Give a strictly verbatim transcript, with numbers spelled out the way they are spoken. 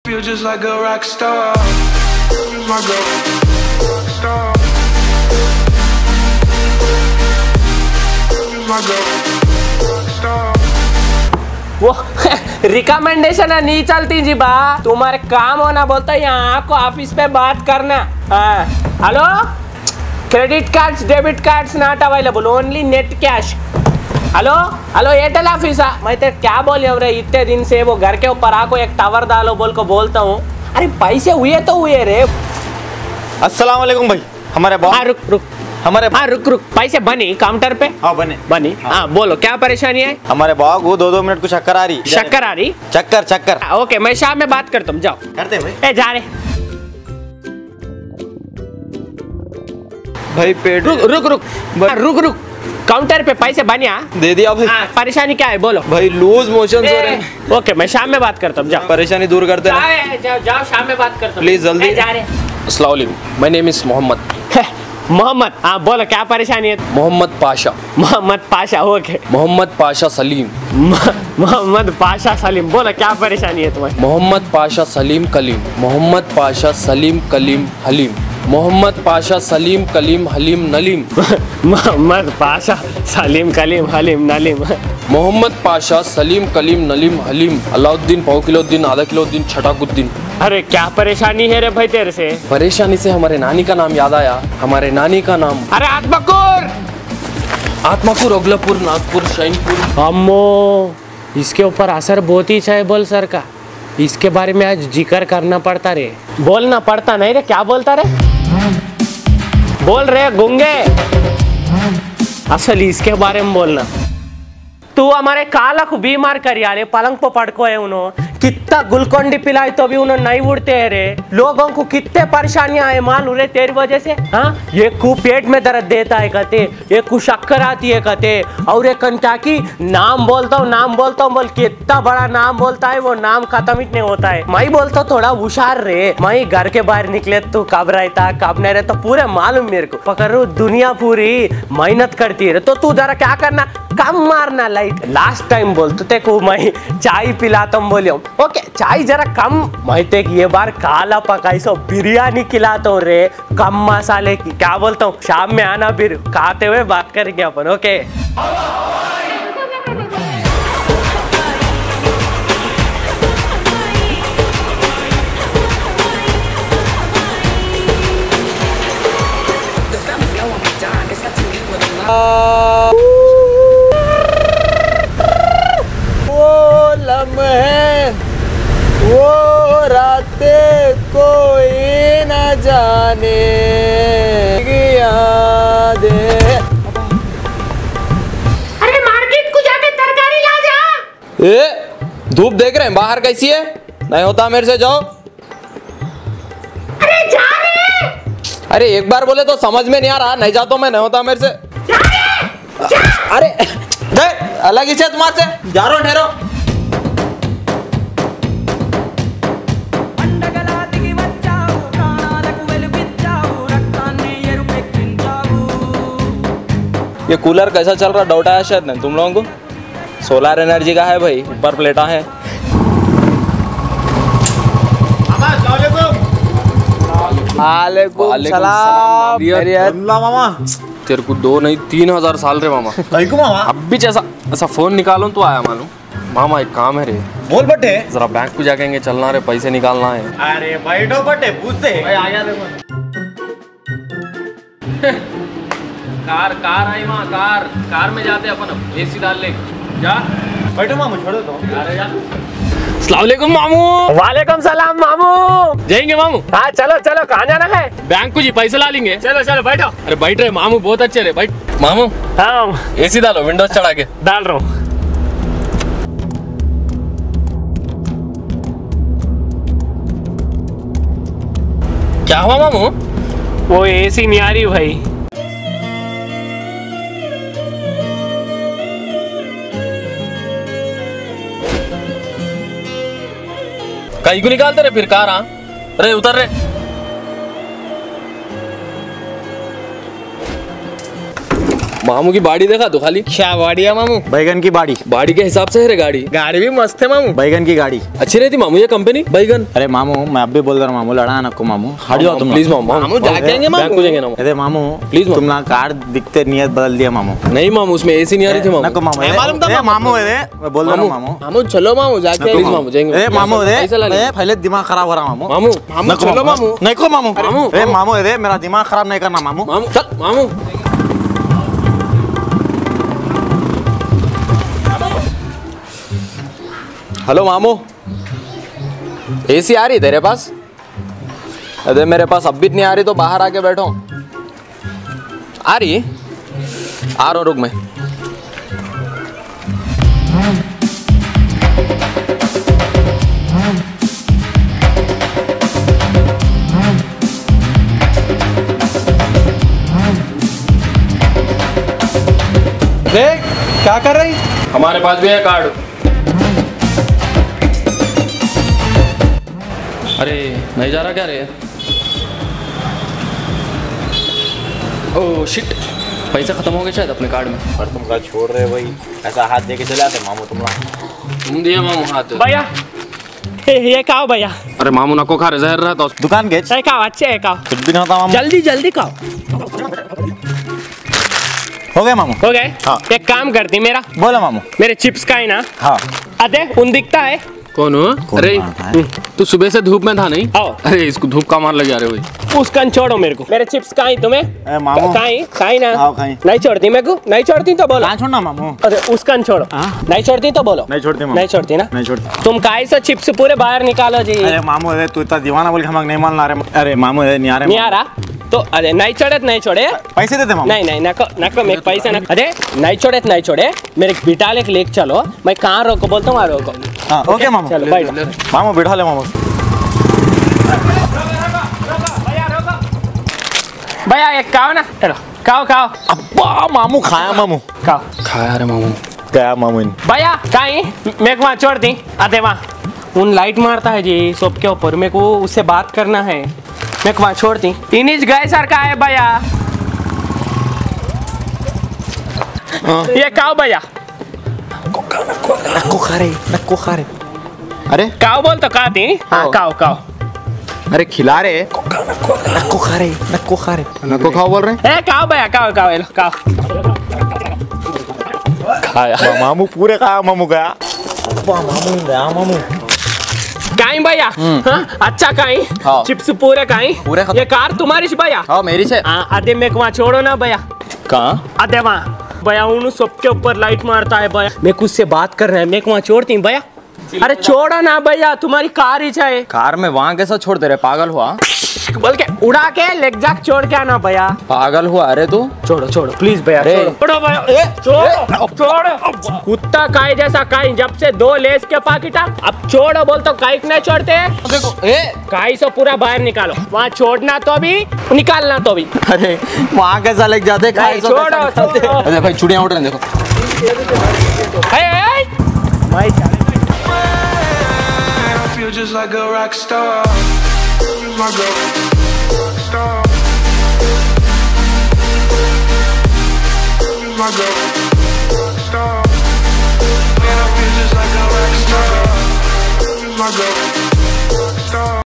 Feel just like a rock star. My girl, rock star. My girl, rock star. वो recommendation है नहीं चलती जी बा, तुम्हारे काम होना बोलता है यहाँ को ऑफिस पे बात करना। हाँ hello, credit cards debit cards not available, only net cash. Hello hello Airtel office, मैं तो क्या बोल रहा हूँ इतने दिन से, वो घर के ऊपर आको एक टावर डालो बोल को बोलता हूँ। अरे पैसे हुए तो हुए रे। अस्सलाम वालेकुम भाई, हमारे बॉस। हाँ रुक रुक, हमारे हाँ रुक रुक, पैसे बनी काउंटर पे? हाँ बने बनी। हाँ बोलो क्या परेशानी है? हमारे बॉस को दो दो मिनट को चक्कर आ रही। शक्कर आ रही? चक्कर चक्कर। ओके मैं शाम में बात करता हूँ, जाओ। करते भाई। ए जा रहे भाई पेट। रुक रुक रुक रुक रुक, काउंटर पे पैसे बनिया दे दिया भाई। हाँ, परेशानी क्या है बोलो। भाई लूज मोशन हो रहे हैं। ओके मैं शाम में बात करता हूँ, जाओ। परेशानी दूर करते हैं। जाओ जाओ जाओ, शाम में बात करता हूँ। प्लीज जल्दी। जा रहे। अस्सलाम वालेकुम, my name is Mohammed. Mohammed, हाँ बोलो क्या परेशानी है? मोहम्मद पाशा। मोहम्मद पाशा, ओके। मोहम्मद पाशा सलीम। मोहम्मद पाशा सलीम, बोलो क्या परेशानी है तुम्हें? मोहम्मद पाशा सलीम कलीम। मोहम्मद पाशा सलीम कलीम हलीम। मोहम्मद पाशा सलीम कलीम हलीम नलीम। मोहम्मद पाशा सलीम कलीम हलीम नलीम। मोहम्मद पाशा सलीम कलीम नलीम हलीम। अलाउद्दीन पाव किलो दिन, आधा किलो दिन, छटाकुद्दीन। अरे क्या परेशानी है रे भाई तेरे से? परेशानी से हमारे नानी का नाम याद आया। हमारे नानी का नाम अरे आत्माकुर, आत्माकुर, अगलापुर, नागपुर, शाहीनपुर। अम्मो इसके ऊपर असर बहुत ही है बोल सर का, इसके बारे में आज जिक्र करना पड़ता रे। बोलना पड़ता नहीं रे, क्या बोलता रे? बोल रहे गुंगे, असल इसके बारे में बोलना। तू हमारे काला को बीमार कर यार, पलंग पर पड़को है उन्होंने, कितना गुलकोंडी पिलाई तो भी उन्होंने नहीं उड़ते है रे। लोगों को कितने परेशानियां आए मालूम रे तेरी वजह से। हाँ ये को पेट में दर्द देता है कहते, ये को शक्कर आती है कहते, और एक कंटाकी नाम बोलता हूँ नाम बोलता हूँ बोल, कितना बड़ा नाम बोलता है वो, नाम खत्म ही नहीं होता है। मैं बोलता हूँ थोड़ा हुशार रे, मैं घर के बाहर निकले तू कब रहता कब नहीं रहता पूरे मालूम मेरे को। पकड़ो दुनिया पूरी मेहनत करती है तो तू जरा क्या करना, कम मारना लाइट। लास्ट टाइम बोलते थे को मैं चाय पिलाता हूँ बोलियो, ओके चाय जरा कम। मैं ते ये बार काला पकाई सो बिरयानी खिलाता हूँ रे, कम मसाले की। क्या बोलता हूँ शाम में आना, फिर खाते हुए बात करेंगे अपन, ओके? लम्हे वो रातें कोई न जाने यादें। अरे मार्केट को जाके तरकारी ला जा। ए धूप देख रहे हैं बाहर कैसी है, नहीं होता मेरे से जाओ। अरे जा रे। अरे एक बार बोले तो समझ में नहीं आ रहा, नहीं जाता मैं, नहीं होता मेरे से। जा रे, जा। अरे देख अलग ही से तुम्हारे से, जा रहा हूँ ठहरो। ये कूलर कैसा चल रहा डाउट आया शायद नहीं तुम लोगों को। सोलर एनर्जी का है भाई, ऊपर प्लेटा है। वालेकुम सलाम मामा। तेरे को दो नहीं तीन हजार साल रे मामा। को मामा अब भी जैसा ऐसा फोन निकालूं तो आया मालूम। मामा एक काम है रे। बोल बटे। जरा बैंक को जाकेंगे, चलना रे, पैसे निकालना है। अरे बैठो बटे, पूछते हैं। आ गया देखो। कार कार आई वहाँ, कार कार में जाते अपन, अब एसी डाल ले जा। बैठो मामू, छोड़ो तो। अरे जा। अस्सलाम वालेकुम मामू। वालेकुम सलाम मामू। जाएंगे मामू? हाँ चलो चलो, कहाँ जाना है? बैंक को जी पैसे ला लेंगे। चलो चलो बैठो। अरे बैठ रहे मामू, बहुत अच्छे रे, बैठ मामू। हाँ एसी डालो, विंडोज चढ़ा के। डाल रहा हूँ। क्या हुआ मामू? वो एसी नहीं आ रही भाई। कहीं को निकालते रहे फिर कार। हाँ अरे उतर रे। मामू की बाड़ी देखा तो खाली क्या बाड़ी है मामू? बैगन की बाड़ी। बाड़ी के हिसाब से है रे गाड़ी। गाड़ी भी मस्त है मामू। बैगन की गाड़ी अच्छी रहती मामू ये कंपनी बैगन। अरे मामू मैं अब भी बोल रहा हूँ मामू, लड़ा नको मामू, हट जाओ तुम प्लीज मामू। मामू जाके आएंगे बैंक मामू। को जाएंगे ना। अरे मामू प्लीज तुम ना कार दिखते नियत बदल दिया मामू। नहीं मामू उसमें एसी नहीं आ रही थी नको मामू। मामू मैं मालूम था ए, मामू। मामू अरे मैं बोल रहा हूँ मामू। मामू चलो मामू जाके नको प्लीज मामू जाएंगे। ए मामू अरे पैसा ला ले। ए, पहले दिमाग खराब हो रहा मामू। मामू मामू नको चलो मामू। नको मामू मामू, ए मामू अरे मेरा दिमाग खराब नहीं करना मामू। मामू चल मामू। हेलो मामू, एसी आ रही तेरे पास? अरे मेरे पास अब भी नहीं आ रही तो बाहर आके बैठो। आ रही? आ रहा हूँ रुक मैं। देख क्या कर रही? हमारे पास भी है कार्ड। अरे नहीं जा रहा क्या रे? ओह शिट, पैसे खत्म हो गए शायद अपने कार्ड में। पर तुम का छोड़ रहे भाई, ऐसा हाथ दे के चले आते मामू तुम लोग। तुम दिए मामू हाथ। भैया ये खाओ भैया। अरे मामू नको खा रहे, जहर रहता उस। दुकान के ये खाओ, अच्छे है खाओ। कुछ भी नहीं होता मामू। जल्दी जल्दी खाओ। हो गया मामू। हो गए? हाँ। एक काम करती मेरा, बोलो मामू। मेरे चिप्स का है ना, हाँ अरे उन दिखता है। कौन हो? कौन अरे मारता है? तू सुबह से धूप में था नहीं? आओ। अरे इसको धूप का मार लग जा रहे भाई। उसका छोड़ो मेरे को, मेरे चिप्स का ही तुम्हें। ए, मामू। काई काई ना, आओ, खाई। नहीं छोड़ती मेरे को, नहीं छोड़ती तो बोलो। कहाँ छोड़ना मामू? अरे उसका छोड़ो, हाँ? नहीं छोड़ती तो बोलो। नहीं छोड़ते मामू। नहीं छोड़ती ना? नहीं छोड़ते। तुम काई से चिप्स पूरे बाहर निकालो जी। अरे मामू अरे तू इतना दीवाना बोल के हम नहीं मानना। अरे अरे मामू अरे नहीं आ रहे नहीं आ रहा तो अरे नहीं छोड़े नहीं छोड़े। पैसे देते मामू। नहीं नहीं नको नको मेरे पैसे ना। अरे नहीं छोड़े नहीं छोड़े, मेरे बिठा ले लेके चलो। मैं कहाँ रोको बोलता हूँ, रोको। हाँ ओके मामू। चलो बैठ। मामू बिठा ले मामू। भैया एक खाओ ना, चलो खाओ खाओ अब्बा मामू खाया मामू। खाओ। खाया रे मामू। गया मामू इन। भैया काई मेरे को वहाँ छोड़ दी। अरे वहाँ उन लाइट मारता है जी सबके ऊपर, मेरे को उससे बात करना है। मेरे को वहाँ छोड़ दी। इनिज गए सर का है भैया। ये खाओ भैया। नक्को खा रहे नक्को खा रहे। अरे खाओ बोल तो खाती। हाँ खाओ खाओ। अरे खिला रहे। नक्को खा रहे नक्को खा रहे। नको खाओ बोल रहे? ए खाओ भैया खाओ खाओ ये लो खाओ। खाया मामू पूरे खाया मामू गया। अब्बा मामू गया मामू। काई भैया? हाँ अच्छा काई हाँ। चिप्स पूरे काई पूरे खत्म। ये कार तुम्हारी भैया? हाँ मेरी से। हाँ अरे मेरे को वहाँ छोड़ो ना भैया। कहाँ? अरे वहाँ भैया उन सबके ऊपर लाइट मारता है भैया। मेरे को उससे बात करना है, मेरे को वहाँ छोड़ती हूँ भैया। अरे छोड़ो ना भैया, तुम्हारी कार ही चाहे। कार में वहाँ कैसा छोड़ दे रहे? पागल हुआ? बोल के उड़ा के लेग जाक छोड़ के आना भैया। पागल हुआ? अरे तू छोड़ो छोड़ो प्लीज भैया। अरे। छोड़ो छोड़ो भैया। ए, छोड़ो छोड़ो। कुत्ता काई जैसा काई, जब से दो लेस के पाकिटा अब छोड़ो बोल तो काई नहीं छोड़ते। देखो ए। काई से पूरा बाहर निकालो, वहाँ छोड़ना तो भी निकालना तो भी। अरे वहाँ कैसा लग जाते नहीं, छोड़ो छोड़ो। अरे भाई चुड़िया उड़ रहे हैं देखो। ए, ए, ए। मैं चले। I feel just like a rock star. My girl, rock star. My girl, rock star. Man, I feel just like a rock star. My girl.